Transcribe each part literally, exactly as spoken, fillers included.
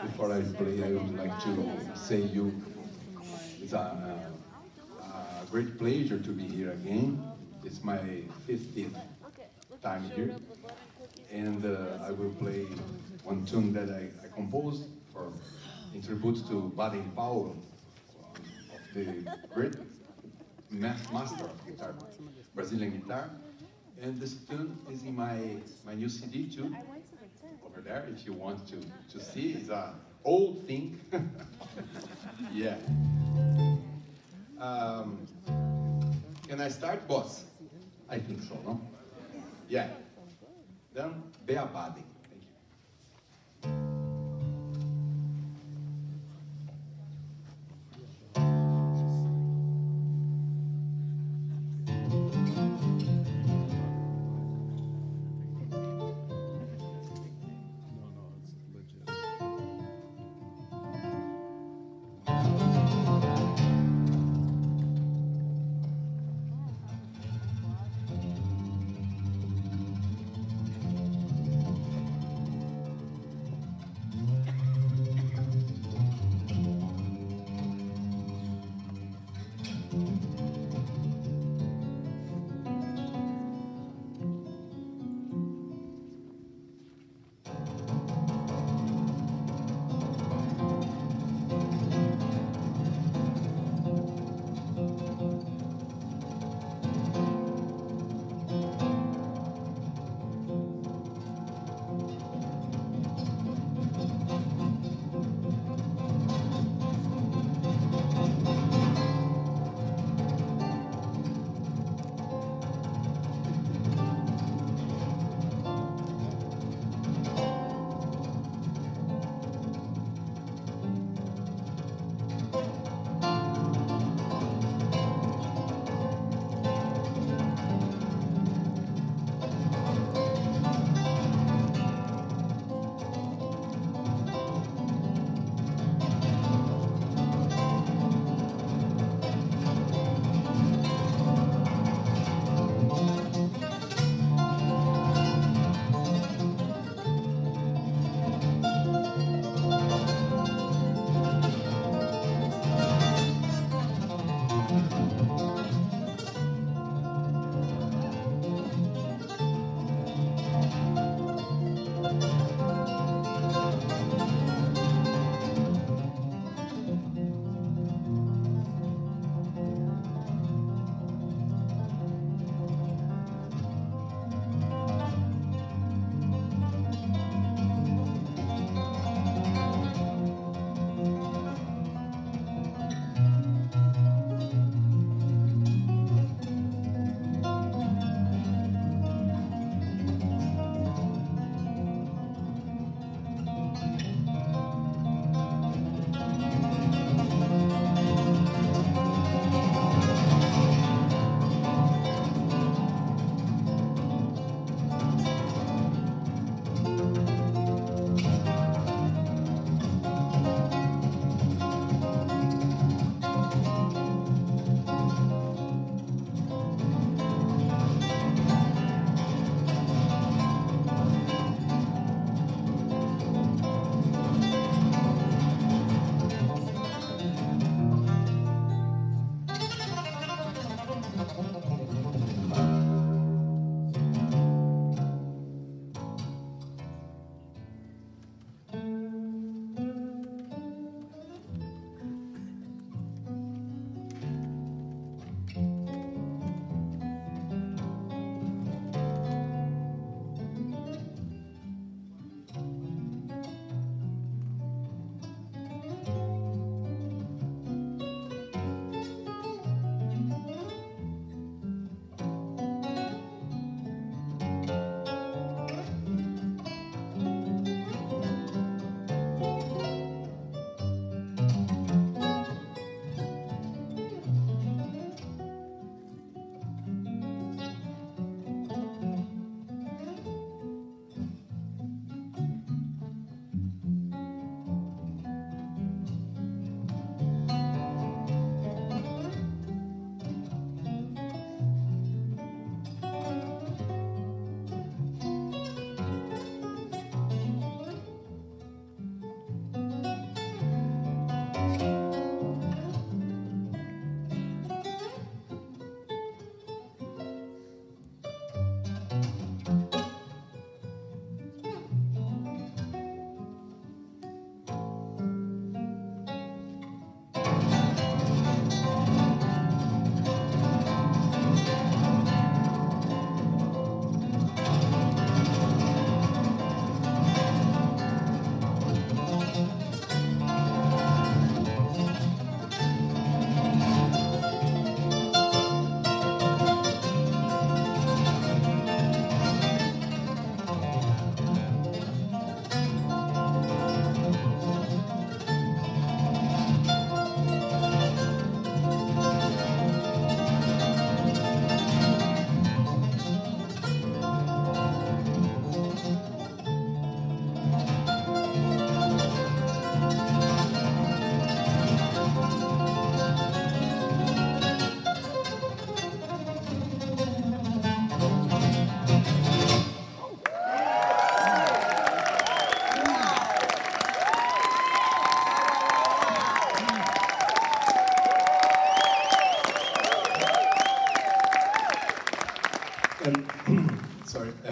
Before I play, I would like to say you, it's a, a great pleasure to be here again. It's my fiftieth time here. And uh, I will play one tune that I, I composed for, in tribute to Baden Powell, of the great ma master of guitar, Brazilian guitar. And this tune is in my, my new C D too, over there, if you want to, to see. It's an old thing. Yeah. Um, can I start, boss? I think so, no? Yeah. Then, Beabadi. Thank you.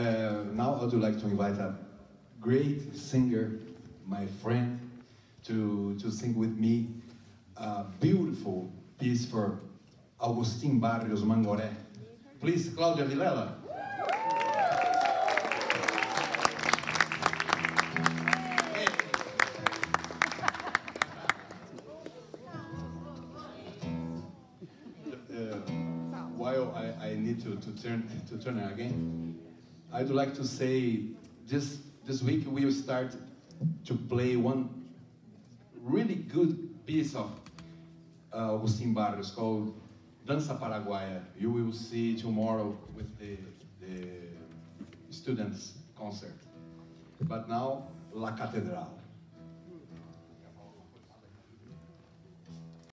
Uh, now I would like to invite a great singer, my friend, to, to sing with me a beautiful piece for Agustin Barrios Mangoré. Please, Cláudia Vilela. While I, I need to, to turn to turn it again, I'd like to say this this week we will start to play one really good piece of uh, Agustin Barrios called Dança Paraguaia. You will see tomorrow with the, the students' concert. But now, La Catedral.